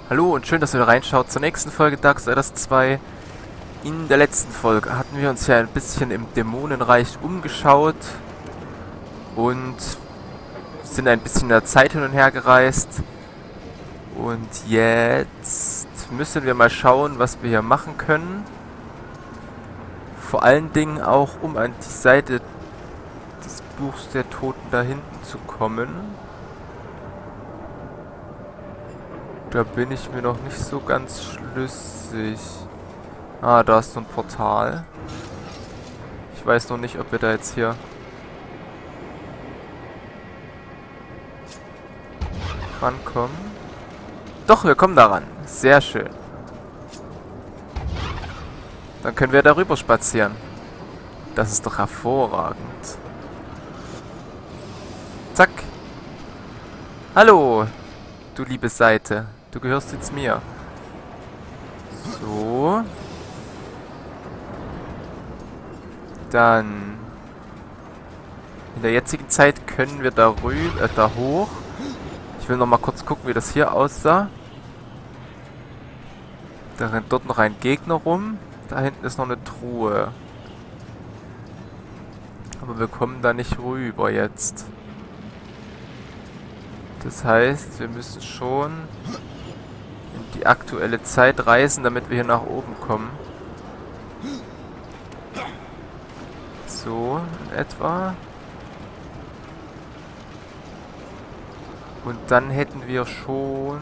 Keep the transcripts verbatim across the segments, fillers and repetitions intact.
Hallo und schön, dass ihr reinschaut zur nächsten Folge Darksiders zwei. In der letzten Folge hatten wir uns ja ein bisschen im Dämonenreich umgeschaut und sind ein bisschen in der Zeit hin und her gereist. Und jetzt müssen wir mal schauen, was wir hier machen können. Vor allen Dingen auch, um an die Seite des Buchs der Toten da hinten zu kommen. Da bin ich mir noch nicht so ganz schlüssig. Ah, da ist so ein Portal. Ich weiß noch nicht, ob wir da jetzt hier rankommen. Doch, wir kommen daran. Sehr schön. Dann können wir darüber spazieren. Das ist doch hervorragend. Zack. Hallo, du liebe Seite. Du gehörst jetzt mir. So. Dann. In der jetzigen Zeit können wir da rüber, äh, da hoch. Ich will noch mal kurz gucken, wie das hier aussah. Da rennt dort noch ein Gegner rum. Da hinten ist noch eine Truhe. Aber wir kommen da nicht rüber jetzt. Das heißt, wir müssen schon in die aktuelle Zeit reisen, damit wir hier nach oben kommen. So, in etwa. Und dann hätten wir schon...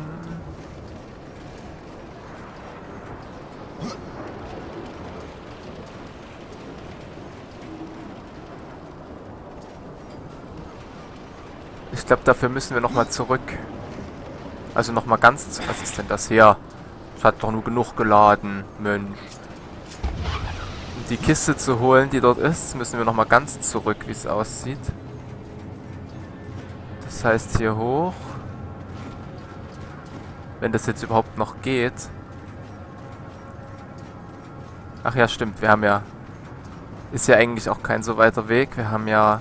Ich glaube, dafür müssen wir nochmal zurück. Also nochmal ganz... Was ist denn das hier? Es hat doch nur genug geladen, Mensch. Um die Kiste zu holen, die dort ist, müssen wir nochmal ganz zurück, wie es aussieht. Das heißt hier hoch. Wenn das jetzt überhaupt noch geht. Ach ja, stimmt. Wir haben ja... Ist ja eigentlich auch kein so weiter Weg. Wir haben ja...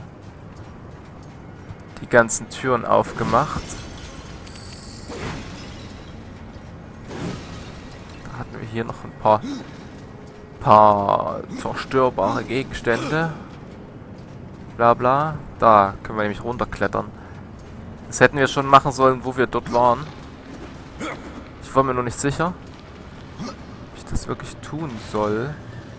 die ganzen Türen aufgemacht. Da hatten wir hier noch ein paar paar zerstörbare Gegenstände. Bla bla. Da können wir nämlich runterklettern. Das hätten wir schon machen sollen, wo wir dort waren. Ich war mir noch nicht sicher, ob ich das wirklich tun soll.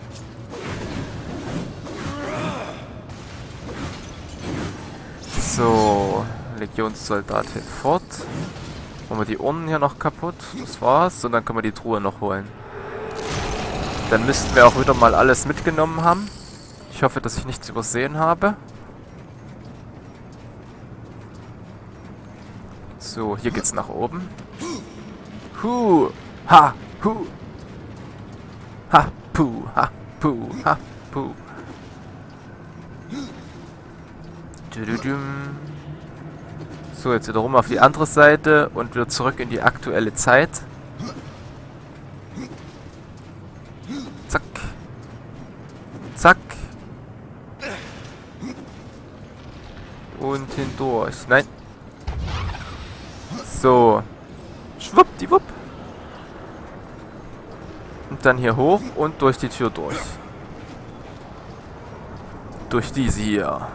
So, Legionssoldat hinfort. Machen wir die Urnen hier noch kaputt. Das war's. Und dann können wir die Truhe noch holen. Dann müssten wir auch wieder mal alles mitgenommen haben. Ich hoffe, dass ich nichts übersehen habe. So, hier geht's nach oben. Hu! Ha! Hu! Ha! Puh! Ha! Puh! Ha! Puh! So, jetzt wieder rum auf die andere Seite und wieder zurück in die aktuelle Zeit. Zack. Zack. Und hindurch. Nein. So. Schwuppdiwupp. Und dann hier hoch und durch die Tür durch. Durch diese hier.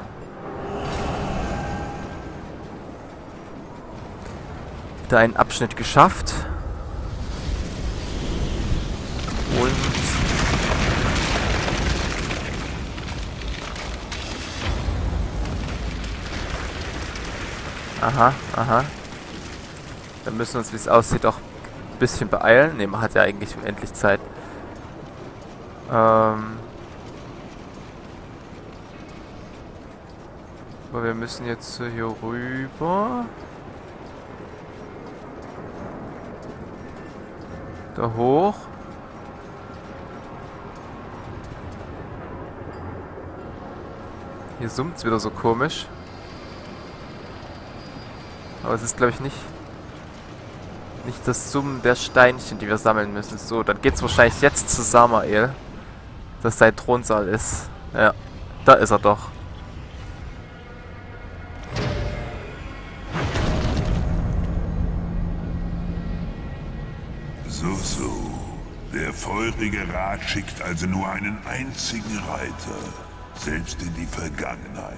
Da einen Abschnitt geschafft. Und aha, aha. Dann müssen wir uns, wie es aussieht, auch ein bisschen beeilen. Ne, man hat ja eigentlich unendlich Zeit. Ähm Aber wir müssen jetzt hier rüber. Da hoch. Hier summt es wieder so komisch. Aber es ist, glaube ich, nicht... Nicht das Summen der Steinchen, die wir sammeln müssen. So, dann geht es wahrscheinlich jetzt zu Samael. Dass sein Thronsaal ist. Ja, da ist er doch. So, so. Der feurige Rat schickt also nur einen einzigen Reiter, selbst in die Vergangenheit.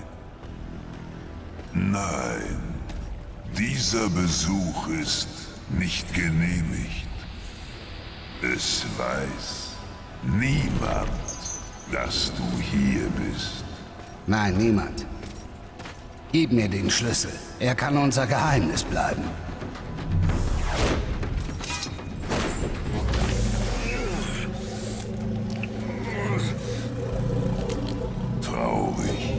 Nein, dieser Besuch ist nicht genehmigt. Es weiß niemand, dass du hier bist. Nein, niemand. Gib mir den Schlüssel. Er kann unser Geheimnis bleiben. Traurig.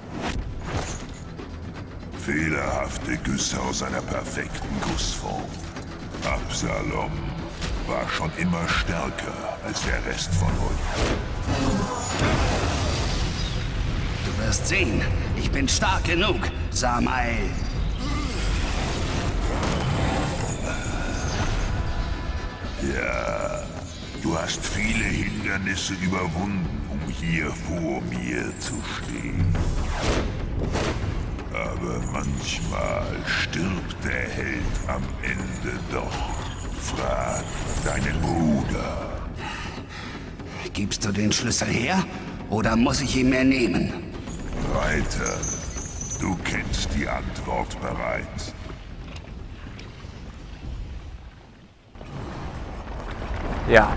Fehlerhafte Güsse aus einer perfekten Gussform. Absalom war schon immer stärker als der Rest von euch. Du wirst sehen, ich bin stark genug, Samael. Ja, du hast viele Hindernisse überwunden, um hier vor mir zu stehen. Aber manchmal stirbt der Held am Ende doch. Frag deinen Bruder. Gibst du den Schlüssel her, oder muss ich ihn mir nehmen? Reiter, du kennst die Antwort bereits. Ja.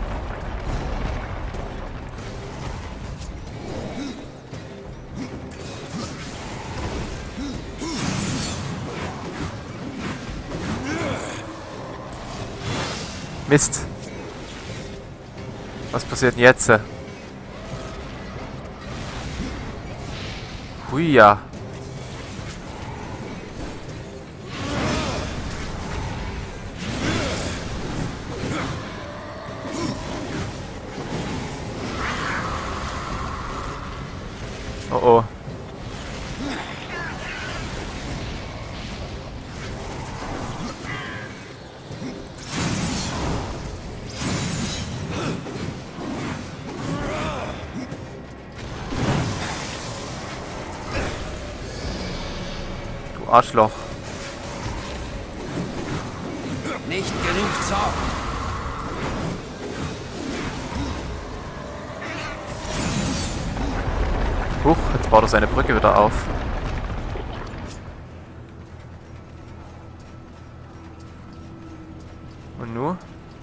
Mist. Was passiert denn jetzt? Hui, ja. Oh oh. Du Arschloch. Nicht genug Zorn. Huch, jetzt baut er seine Brücke wieder auf. Und nur?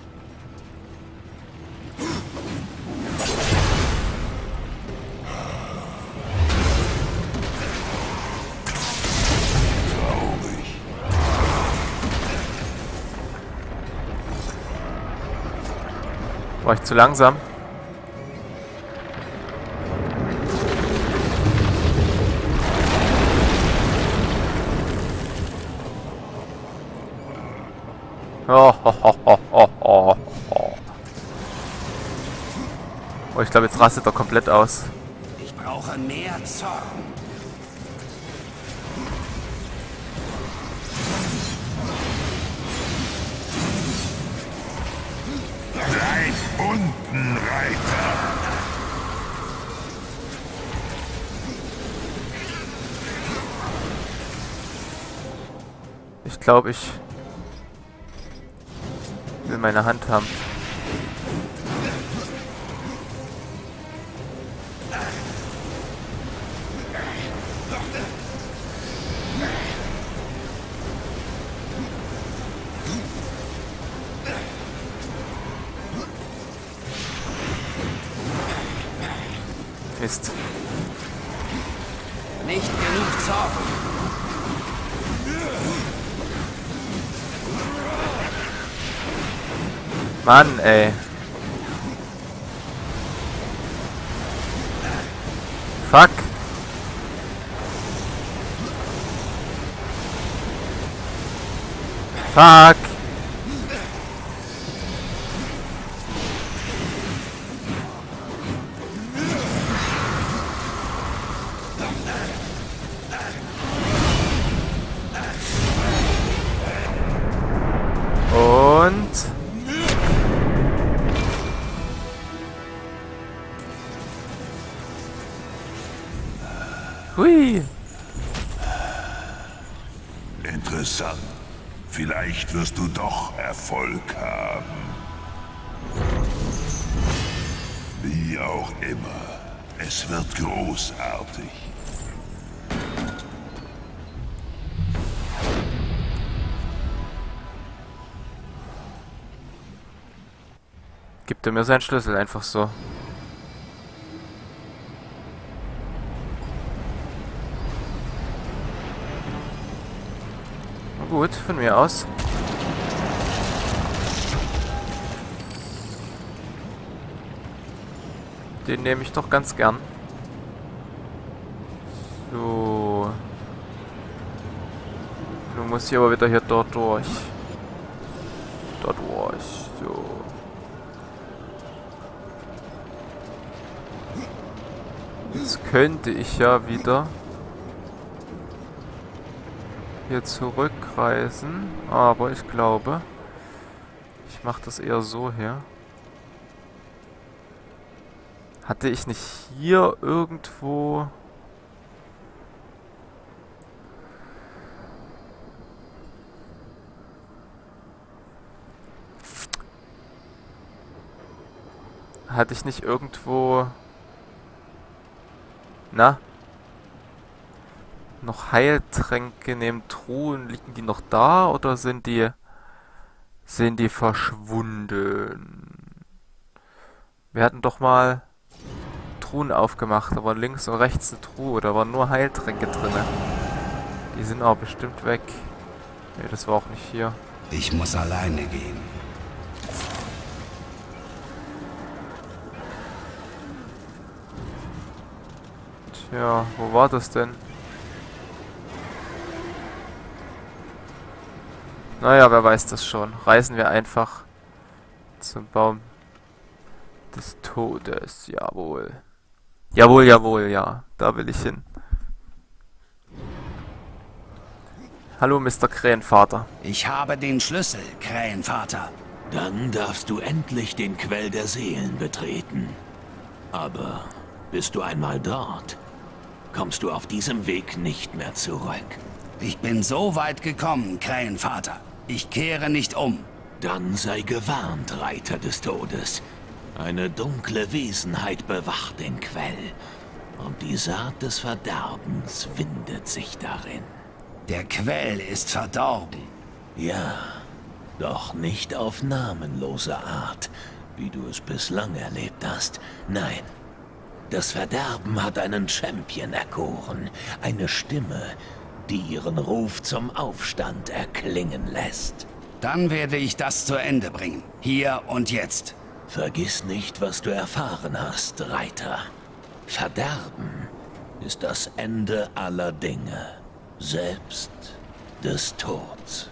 War ich zu langsam? Oh, oh, oh, oh, oh, oh, oh. Oh, ich glaube, jetzt rastet er komplett aus. Ich brauche mehr Zorn. Bleib unten, Reiter! Ich glaube, ich will meine Hand haben. Mist. Nicht genug Zorn. Mann, ey. Fuck. Fuck. Und hui. Interessant. Vielleicht wirst du doch Erfolg haben. Wie auch immer. Es wird großartig. Gibt er mir seinen Schlüssel einfach so. Na gut, von mir aus. Den nehme ich doch ganz gern. So. Nun muss ich aber wieder hier dort durch. Dort durch. So. Jetzt könnte ich ja wieder hier zurückreisen. Aber ich glaube, ich mache das eher so hier. Hatte ich nicht hier irgendwo... Hatte ich nicht irgendwo... Na? Noch Heiltränke neben Truhen? Liegen die noch da oder sind die... Sind die verschwunden? Wir hatten doch mal... Truhen aufgemacht, da war links und rechts eine Truhe, da waren nur Heiltränke drin. Die sind aber bestimmt weg. Ne, das war auch nicht hier. Ich muss alleine gehen. Tja, wo war das denn? Naja, wer weiß das schon. Reisen wir einfach zum Baum des Todes, jawohl. Jawohl, jawohl, ja. Da will ich hin. Hallo, Mister Krähenvater. Ich habe den Schlüssel, Krähenvater. Dann darfst du endlich den Quell der Seelen betreten. Aber bist du einmal dort, kommst du auf diesem Weg nicht mehr zurück. Ich bin so weit gekommen, Krähenvater. Ich kehre nicht um. Dann sei gewarnt, Reiter des Todes. Eine dunkle Wesenheit bewacht den Quell. Und die Saat des Verderbens windet sich darin. Der Quell ist verdorben. Ja, doch nicht auf namenlose Art, wie du es bislang erlebt hast. Nein, das Verderben hat einen Champion erkoren. Eine Stimme, die ihren Ruf zum Aufstand erklingen lässt. Dann werde ich das zu Ende bringen. Hier und jetzt. Vergiss nicht, was du erfahren hast, Reiter. Verderben ist das Ende aller Dinge, selbst des Todes.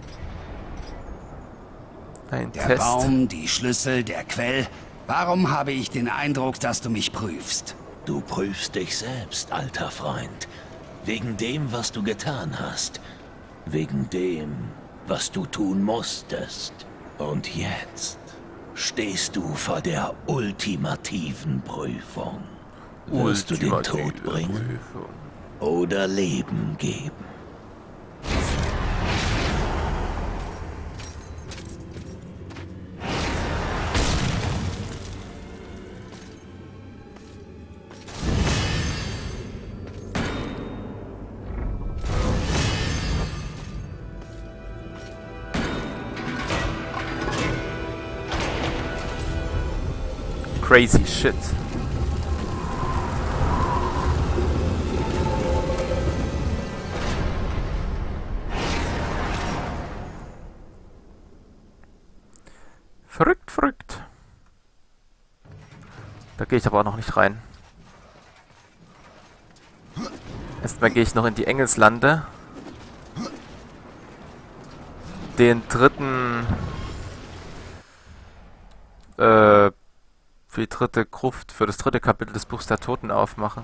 Ein Der Test. Baum, die Schlüssel, der Quell. Warum habe ich den Eindruck, dass du mich prüfst? Du prüfst dich selbst, alter Freund. Wegen dem, was du getan hast. Wegen dem, was du tun musstest. Und jetzt stehst du vor der ultimativen Prüfung. Wirst du den Tod bringen oder Leben geben? Crazy shit. Verrückt, verrückt. Da gehe ich aber auch noch nicht rein. Erstmal gehe ich noch in die Engelslande. Den dritten... Äh... für die dritte Gruft, für das dritte Kapitel des Buchs der Toten aufmachen.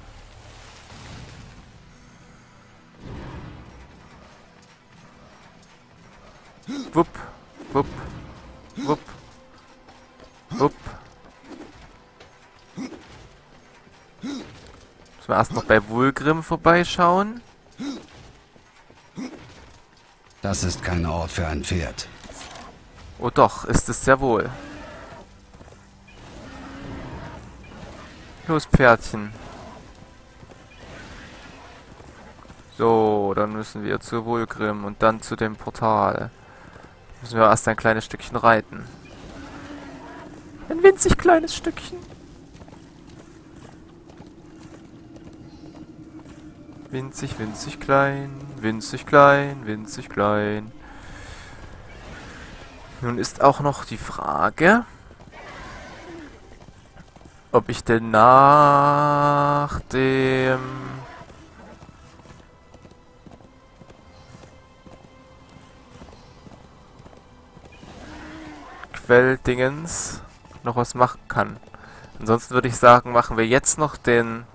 Wupp, wupp, wupp, wupp. Müssen wir erst noch bei Wulgrim vorbeischauen. Das ist kein Ort für ein Pferd. Oh doch, ist es sehr wohl. Los, Pferdchen. So, dann müssen wir zu Vulgrim und dann zu dem Portal. Müssen wir erst ein kleines Stückchen reiten. Ein winzig kleines Stückchen. Winzig, winzig klein, winzig klein, winzig klein. Nun ist auch noch die Frage, ob ich denn nach dem Quelldingens noch was machen kann. Ansonsten würde ich sagen, machen wir jetzt noch den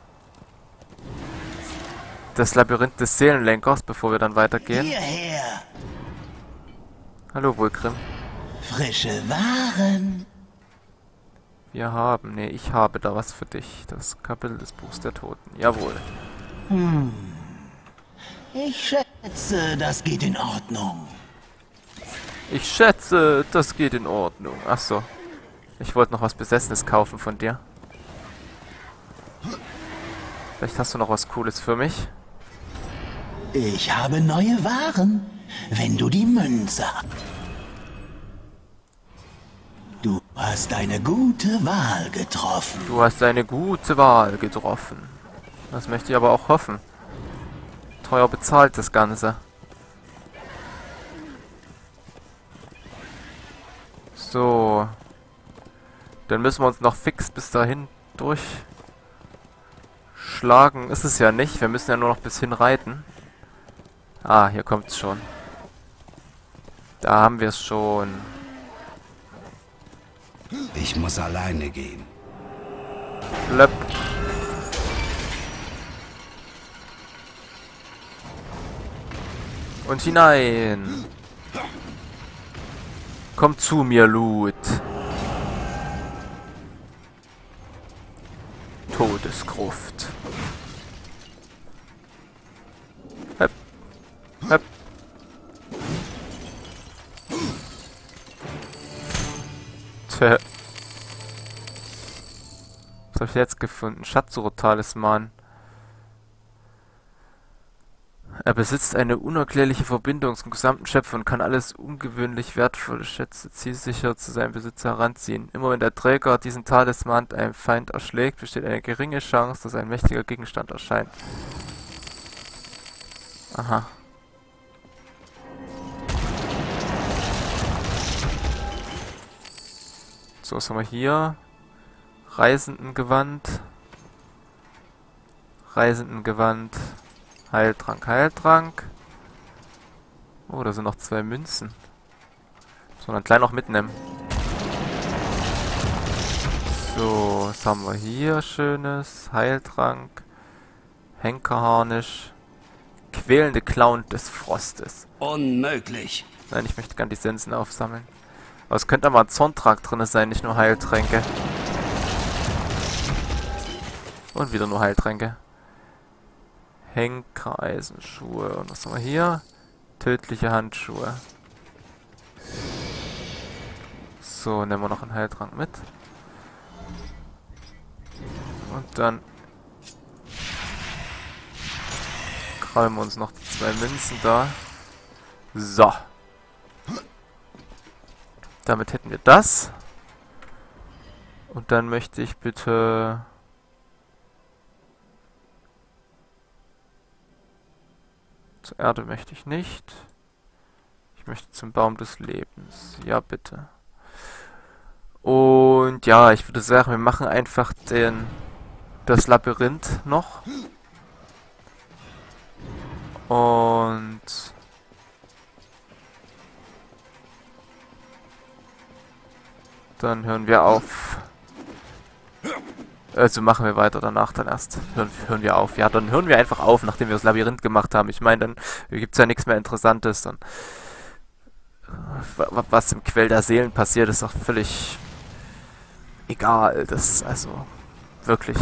das Labyrinth des Seelenlenkers, bevor wir dann weitergehen. Hierher! Hallo, Vulgrim. Frische Waren! Wir haben, nee, ich habe da was für dich. Das Kapitel des Buchs der Toten. Jawohl. Hm. Ich schätze, das geht in Ordnung. Ich schätze, das geht in Ordnung. Ach so. Ich wollte noch was Besessenes kaufen von dir. Vielleicht hast du noch was Cooles für mich. Ich habe neue Waren, wenn du die Münze hast. Du hast eine gute Wahl getroffen. Du hast eine gute Wahl getroffen. Das möchte ich aber auch hoffen. Teuer bezahlt das Ganze. So. Dann müssen wir uns noch fix bis dahin durchschlagen. Ist es ja nicht. Wir müssen ja nur noch bis hin reiten. Ah, hier kommt's schon. Da haben wir es schon. Ich muss alleine gehen. Blöpp. Und hinein. Komm zu mir, Loot. Todesgruft. Hep. Hep. Tja. Was habe ich jetzt gefunden? Schatzuro-Talisman. Er besitzt eine unerklärliche Verbindung zum gesamten Schöpfer und kann alles ungewöhnlich wertvolle Schätze zielsicher zu seinem Besitzer heranziehen. Immer wenn der Träger diesen Talisman einem Feind erschlägt, besteht eine geringe Chance, dass ein mächtiger Gegenstand erscheint. Aha. So, was haben wir hier? Reisendengewand. Reisendengewand. Heiltrank, Heiltrank. Oh, da sind noch zwei Münzen. So, dann gleich noch mitnehmen. So, was haben wir hier? Schönes. Heiltrank. Henkerharnisch. Quälende Klauen des Frostes. Unmöglich. Nein, ich möchte gerne die Sensen aufsammeln. Aber es könnte aber ein Zorntrank drin sein, nicht nur Heiltränke. Und wieder nur Heiltränke. Henker, Eisenschuhe. Und was haben wir hier? Tödliche Handschuhe. So, nehmen wir noch einen Heiltrank mit. Und dann krallen wir uns noch die zwei Münzen da. So. Damit hätten wir das. Und dann möchte ich bitte... Zur Erde möchte ich nicht. Ich möchte zum Baum des Lebens. Ja, bitte. Und ja, ich würde sagen, wir machen einfach den das Labyrinth noch. Und dann hören wir auf. Also machen wir weiter danach dann erst. Hören, hören wir auf. Ja, dann hören wir einfach auf, nachdem wir das Labyrinth gemacht haben. Ich meine, dann gibt es ja nichts mehr Interessantes. Dann, was im Quell der Seelen passiert, ist doch völlig egal. Das ist also wirklich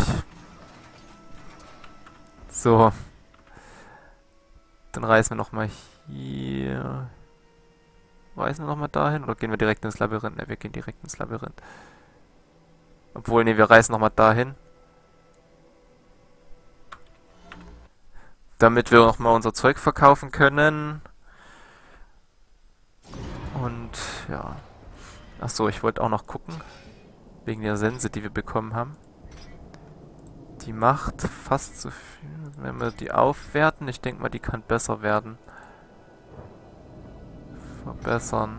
so. Dann reisen wir nochmal hier. Reisen wir nochmal dahin oder gehen wir direkt ins Labyrinth? Ne, wir gehen direkt ins Labyrinth. Obwohl, ne, wir reisen nochmal dahin. damit wir nochmal unser Zeug verkaufen können. Und ja. Achso, ich wollte auch noch gucken. Wegen der Sense, die wir bekommen haben. Die macht fast so viel. Wenn wir die aufwerten, ich denke mal, die kann besser werden. Verbessern.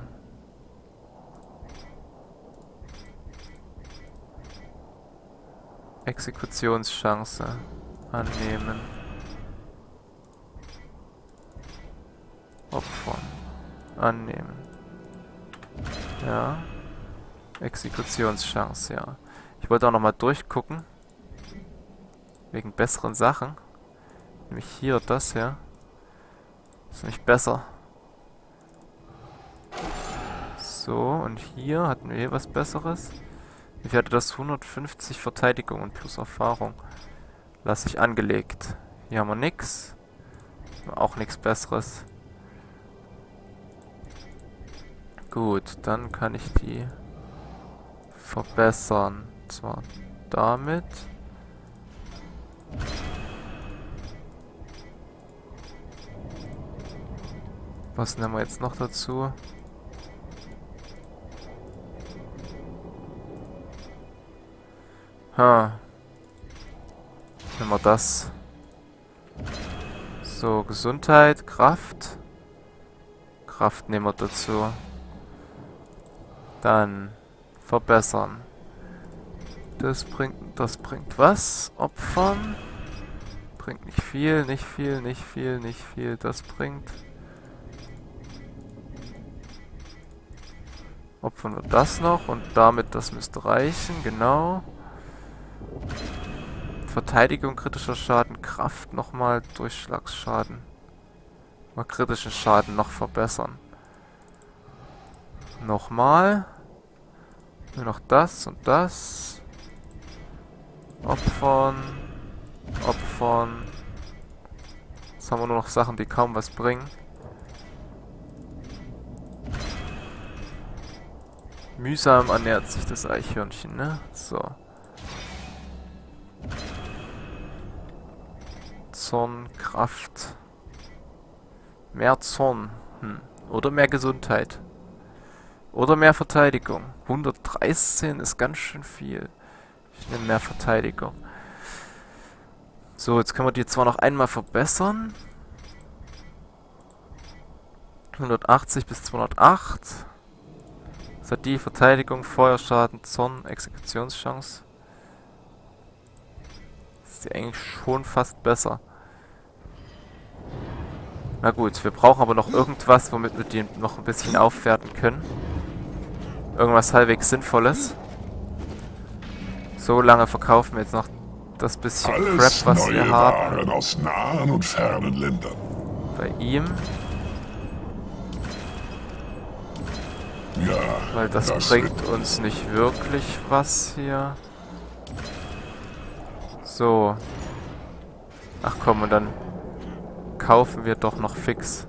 Exekutionschance annehmen. Opfern. Annehmen. Ja. Exekutionschance, ja. Ich wollte auch nochmal durchgucken. Wegen besseren Sachen. Nämlich hier das hier. Ist nicht besser. So, und hier hatten wir hier was Besseres. Ich hatte das hundertfünfzig Verteidigung und plus Erfahrung. Lasse ich angelegt. Hier haben wir nix. Auch nichts Besseres. Gut, dann kann ich die verbessern. Und zwar damit. Was nehmen wir jetzt noch dazu? Ha. Nehmen wir das. So, Gesundheit, Kraft. Kraft nehmen wir dazu. Dann verbessern. Das bringt, das bringt was? Opfern. Bringt nicht viel, nicht viel, nicht viel, nicht viel. Das bringt. Opfern wir das noch und damit, das müsste reichen, genau. Verteidigung, kritischer Schaden, Kraft nochmal, Durchschlagsschaden. Mal kritischen Schaden noch verbessern. Nochmal. Nur noch das und das. Opfern. Opfern. Jetzt haben wir nur noch Sachen, die kaum was bringen. Mühsam ernährt sich das Eichhörnchen, ne? So. Zorn, Kraft. Mehr Zorn. Hm. Oder mehr Gesundheit. Oder mehr Verteidigung. hundertdreizehn ist ganz schön viel. Ich nehme mehr Verteidigung. So, jetzt können wir die zwar noch einmal verbessern. hundertachtzig bis zweihundertacht. Was hat die? Verteidigung, Feuerschaden, Zorn, Exekutionschance. Ist die eigentlich schon fast besser. Na gut, wir brauchen aber noch irgendwas, womit wir die noch ein bisschen aufwerten können. Irgendwas halbwegs Sinnvolles. So lange verkaufen wir jetzt noch das bisschen Alles Crap, was neue wir haben. Waren aus nahen und fernen Ländern. Bei ihm. Ja, Weil das, das bringt uns nicht wirklich was hier. So. Ach komm, und dann kaufen wir doch noch fix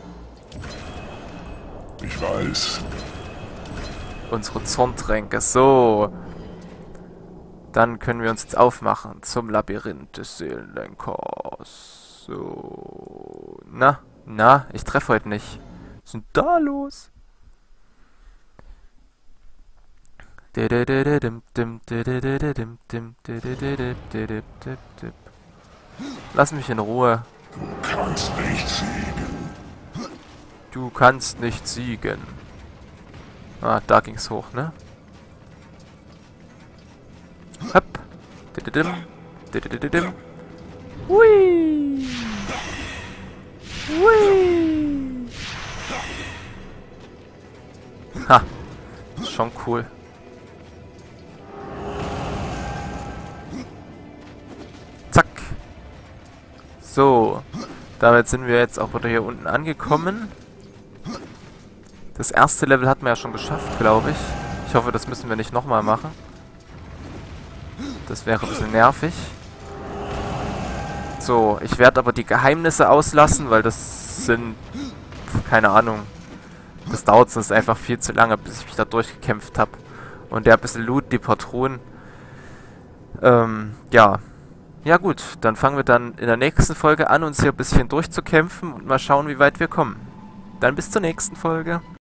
Ich weiß. unsere Zorntränke. So. Dann können wir uns jetzt aufmachen zum Labyrinth des Seelenlenkers. So. Na, na, ich treffe heute nicht. Was ist denn da los? Lass mich in Ruhe. Du kannst nicht siegen. Du kannst nicht siegen. Ah, da ging's hoch, ne? Hopp. Dididim. Didididim. Hui. Hui. Ha. Ist schon cool. Zack. So. Damit sind wir jetzt auch wieder hier unten angekommen. Das erste Level hatten wir ja schon geschafft, glaube ich. Ich hoffe, das müssen wir nicht nochmal machen. Das wäre ein bisschen nervig. So, ich werde aber die Geheimnisse auslassen, weil das sind... Keine Ahnung. Das dauert sonst einfach viel zu lange, bis ich mich da durchgekämpft habe. Und der bisschen Loot, die Patronen. Ähm, ja. Ja gut, dann fangen wir dann in der nächsten Folge an, uns hier ein bisschen durchzukämpfen und mal schauen, wie weit wir kommen. Dann bis zur nächsten Folge.